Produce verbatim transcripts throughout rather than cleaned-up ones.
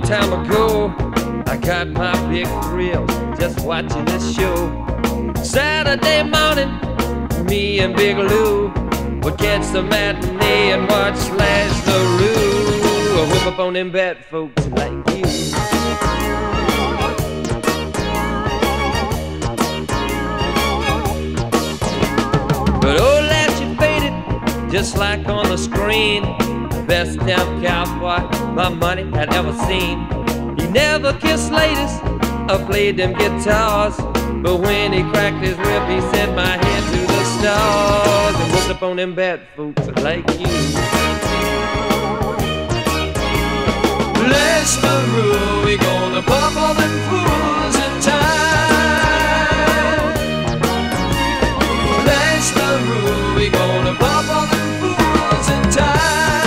time ago, I got my big thrill just watching this show. Saturday morning, me and Big Lou would catch the matinee and watch Lash Larue. I whip up on them bad folks like you. But oh, Lash, you faded just like on the screen. Best damn cowboy my money had ever seen. He never kissed ladies or played them guitars, but when he cracked his whip, he sent my head to the stars and whooped up on them bad folks like you. Lash Larue, we gonna pop all them fools in time. Lash Larue, we gonna pop all them fools in time.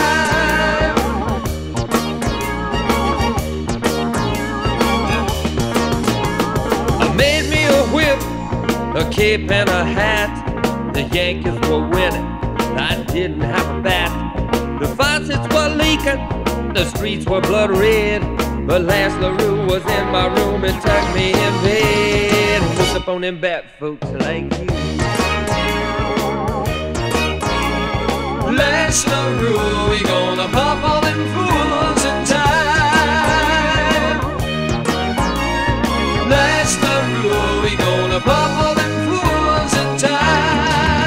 Made me a whip, a cape and a hat. The Yankees were winning, I didn't have a bat. The faucets were leaking, the streets were blood red, but Lash Larue was in my room and tucked me in bed and hooked up on them bat folks like you. Lash Larue, we gonna pop all them fools in time. Lash Larue, we gonna pop all them fools in time.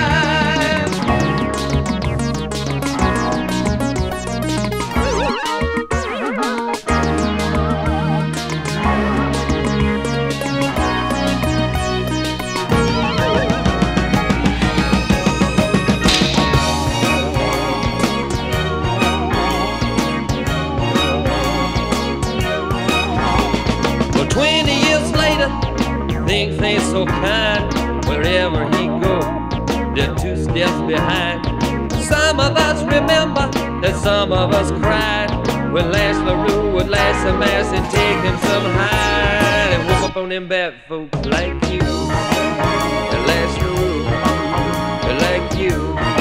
Twenty years later, things ain't so kind. Wherever he go, they're two steps behind. Some of us remember that some of us cried when Lash Larue would lash some ass and take them some hide and whoop up on them bad folks like you. And Lash Larue, like you.